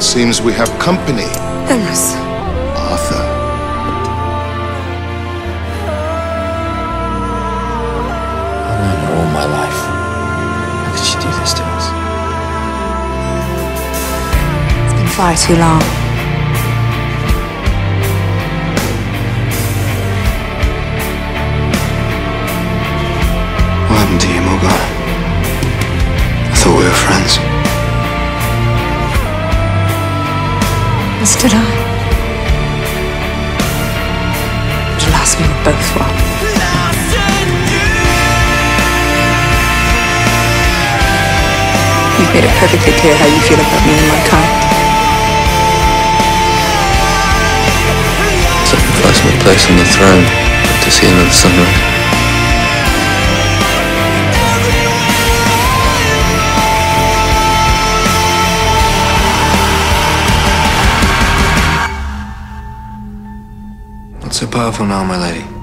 Seems we have company. Emrys. Arthur. I've known her all my life. How could she do this to us? It's been far too long. What happened to you, Morgana? I thought we were friends. As did I. But alas, we were both wrong. You've made it perfectly clear how you feel about me and my kind. Sacrifice my place on the throne to see another sunrise. Not so powerful now, my lady.